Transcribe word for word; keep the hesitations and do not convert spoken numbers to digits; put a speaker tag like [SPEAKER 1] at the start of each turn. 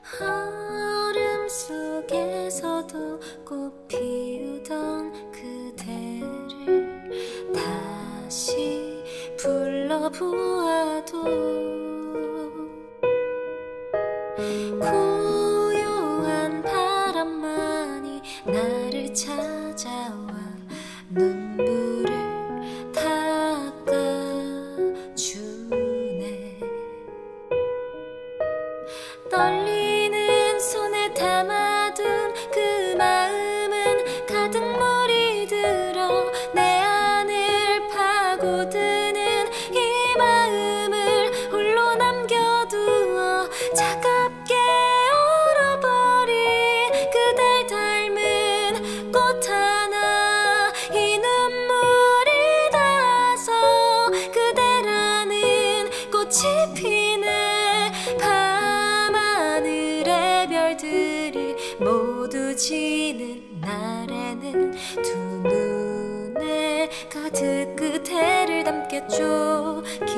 [SPEAKER 1] 얼음 속에서도 꽃 피우던 그대를 다시 불러보아도 고요한 바람만이 나를 찾아와 눈물을 닦아주네. 떨리는 손에 담아둔 그 마음은 가득 물이 들어 내 안을 파고드는 이 마음을 홀로 남겨두어 차갑게 얼어버린 그댈 닮은 꽃 하나, 이 눈물이 닿아서 그대라는 꽃이 피네. 밤하늘의 별들이 모두 지는 날에는 두 눈에 가득 그대를 담겠죠.